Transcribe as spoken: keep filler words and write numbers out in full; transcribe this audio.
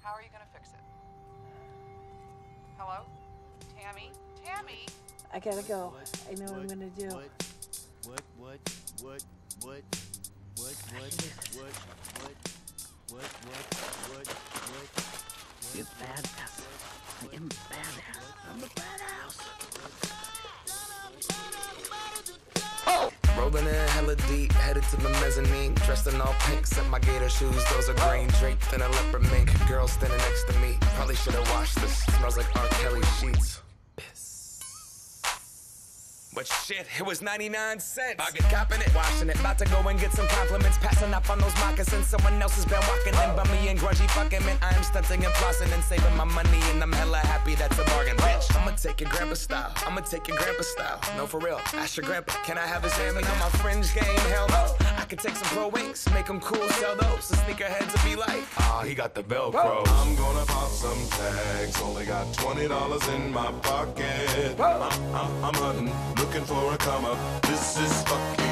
How are you gonna fix it? Hello? Tammy? Tammy? I gotta go. I know what I'm gonna do. What? What? What? What? What? What? What? What? What? What? What? What? You're badass. I am badass. I'm a badass. Oh! Rolling in hella deep, headed to the mezzanine. Dressed in all pink, set my gator shoes, those are green. Draped in a leopard mink, girl standing next to me. Probably should've washed this, smells like R. Kelly sheets. But shit, it was ninety-nine cents. I get copping it, washing it. About to go and get some compliments. Passing up on those moccasins. Someone else has been walking in. Bummy and grungy fucking man. I am stunting and flossing and saving my money. And I'm hella happy that's a bargain, bitch. I'ma take your grandpa style. I'ma take your grandpa style. No, for real. Ask your grandpa, can I have his hand? On my fringe game? Hell no. I could take some pro wings, make them cool, sell those. The sneakerheads will be like, ah, oh, he got the Velcro. I'm gonna pop some tags. Only got twenty dollars in my pocket. I'm, I'm, I'm hunting. Looking for a come up. This is fucking